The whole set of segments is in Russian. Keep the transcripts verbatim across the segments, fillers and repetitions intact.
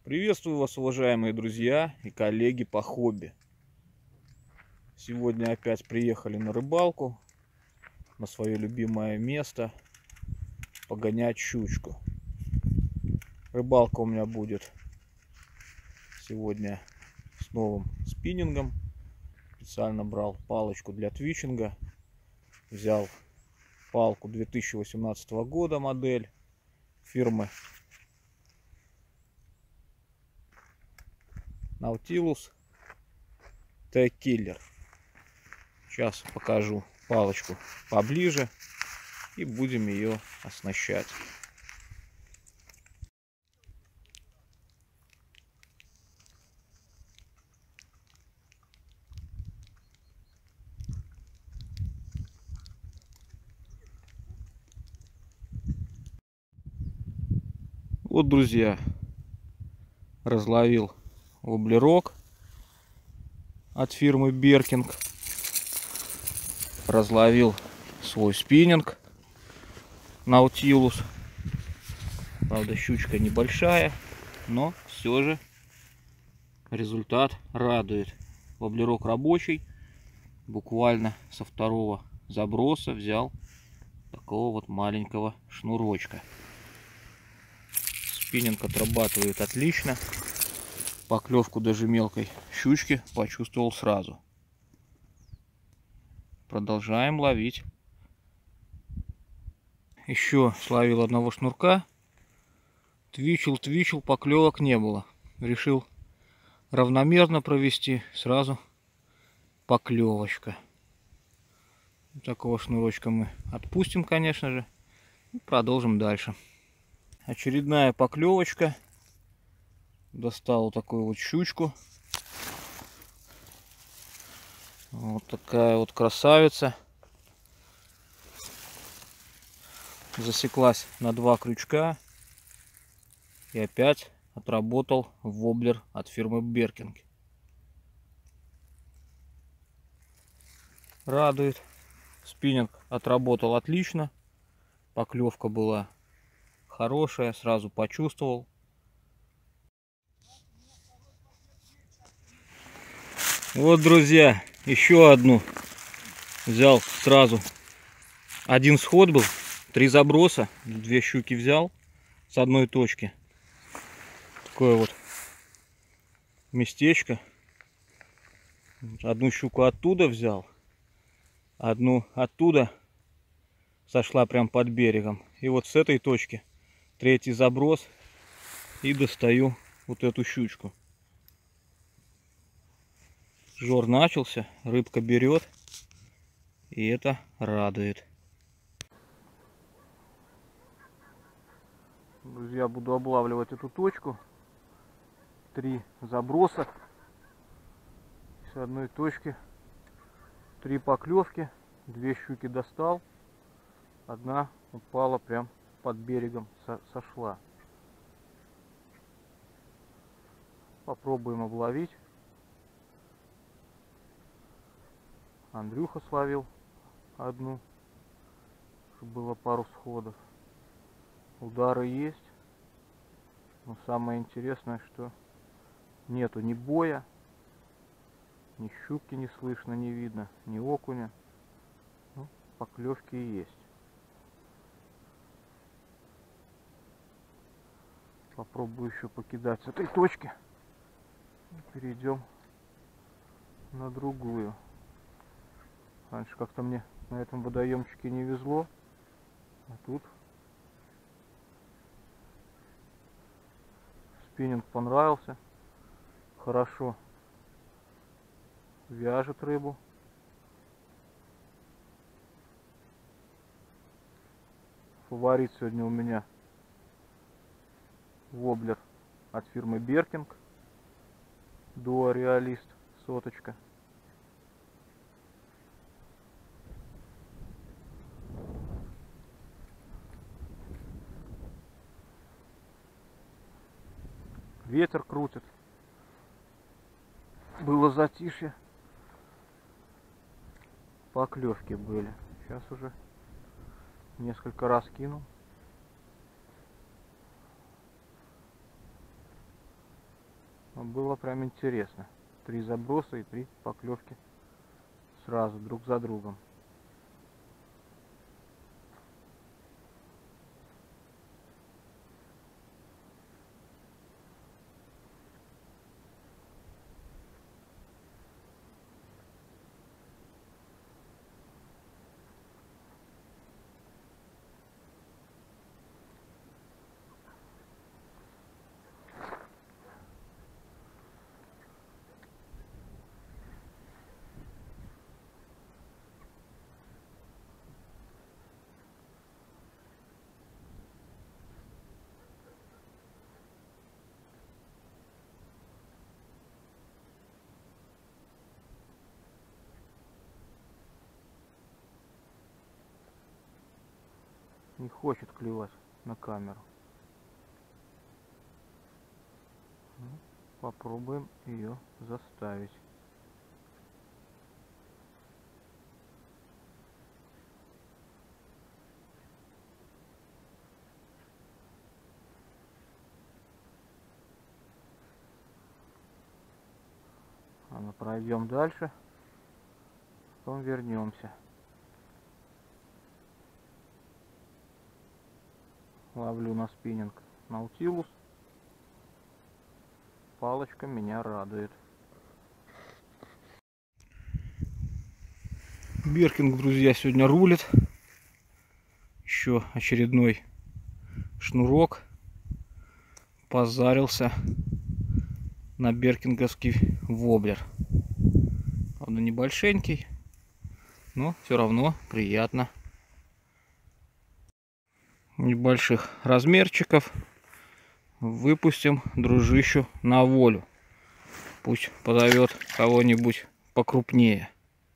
Приветствую вас, уважаемые друзья и коллеги по хобби. Сегодня опять приехали на рыбалку, на свое любимое место, погонять щучку. Рыбалка у меня будет сегодня с новым спиннингом. Специально брал палочку для твичинга. Взял палку две тысячи восемнадцатого года модель фирмы Nautilus T-Killer. Сейчас покажу палочку поближе и будем ее оснащать. Вот, друзья, разловил воблерок от фирмы Беркинг. Разловил свой спиннинг Nautilus. Правда, щучка небольшая, но все же результат радует. Воблерок рабочий. Буквально со второго заброса взял такого вот маленького шнурочка. Спиннинг отрабатывает отлично. Поклевку даже мелкой щучки почувствовал сразу. Продолжаем ловить. Еще словил одного шнурка. Твичил, твичил, поклевок не было. Решил равномерно провести. Сразу поклевочка. Такого шнурочка мы отпустим, конечно же. И продолжим дальше. Очередная поклевочка. Достал такую вот щучку. Вот такая вот красавица. Засеклась на два крючка. И опять отработал воблер от фирмы Беркинг. Радует. Спиннинг отработал отлично. Поклевка была хорошая. Сразу почувствовал. Вот, друзья, еще одну взял сразу. Один сход был, три заброса, две щуки взял с одной точки. Такое вот местечко. Одну щуку оттуда взял, одну оттуда сошла прям под берегом. И вот с этой точки третий заброс и достаю вот эту щучку. Жор начался, рыбка берет, и это радует. Друзья, буду облавливать эту точку. Три заброса с одной точки, три поклевки, две щуки достал, одна упала прям под берегом, сошла. Попробуем обловить. Андрюха словил одну, чтобы было пару сходов. Удары есть, но самое интересное, что нету ни боя, ни щуки не слышно, не видно, ни окуня. Ну, поклевки есть. Попробую еще покидать с этой точки. Перейдем на другую. Раньше как-то мне на этом водоемчике не везло, а тут спиннинг понравился, хорошо вяжет рыбу. Фаворит сегодня у меня воблер от фирмы Беркинг, Дуо Реалист, соточка. Ветер крутит. Было затишье. Поклевки были. Сейчас уже несколько раз кинул. Но было прям интересно. Три заброса и три поклевки сразу, друг за другом. Не хочет клевать на камеру. Ну, попробуем ее заставить. Ладно, пройдем дальше, потом вернемся. Ловлю на спиннинг наутилус. Палочка меня радует. Беркинг, друзья, сегодня рулит. Еще очередной шнурок. Позарился на беркинговский воблер. Правда, небольшенький, но все равно приятно. Небольших размерчиков. Выпустим дружищу на волю. Пусть позовет кого-нибудь покрупнее.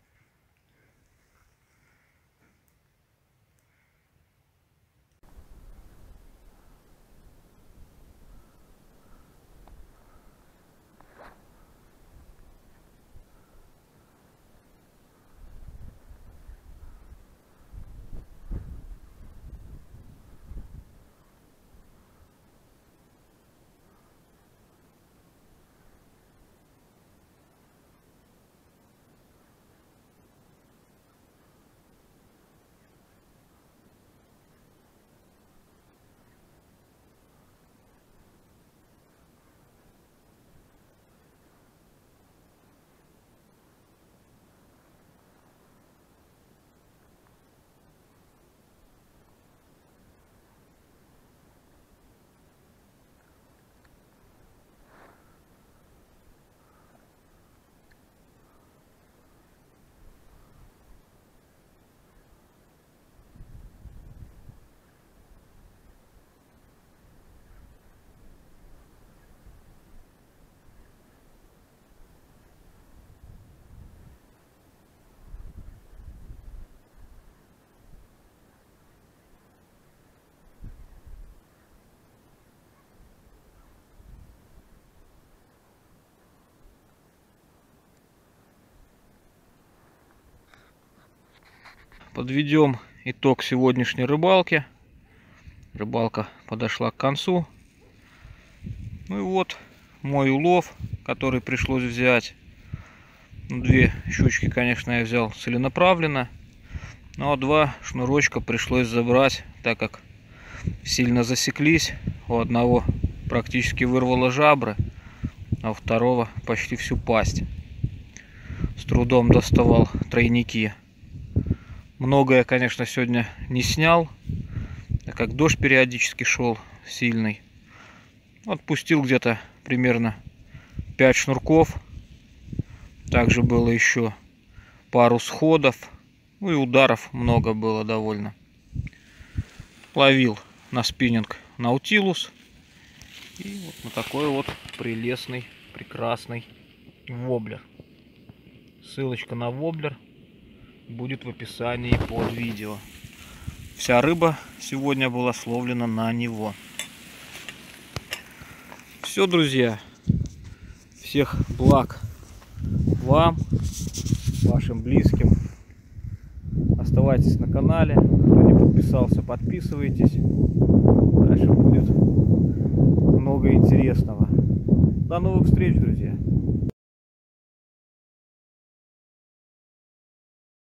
Подведем итог сегодняшней рыбалки. Рыбалка подошла к концу. Ну и вот мой улов, который пришлось взять. Две щучки, конечно, я взял целенаправленно. Но два шнурочка пришлось забрать, так как сильно засеклись. У одного практически вырвало жабры, а у второго почти всю пасть. С трудом доставал тройники. Много я, конечно, сегодня не снял, так как дождь периодически шел сильный. Отпустил где-то примерно пять шнурков. Также было еще пару сходов. Ну и ударов много было довольно. Ловил на спиннинг наутилус. И вот на такой вот прелестный, прекрасный воблер. Ссылочка на воблер будет в описании под видео. Вся рыба сегодня была словлена на него. Все, друзья. Всех благ вам, вашим близким. Оставайтесь на канале. Кто не подписался, подписывайтесь. Дальше будет много интересного. До новых встреч, друзья!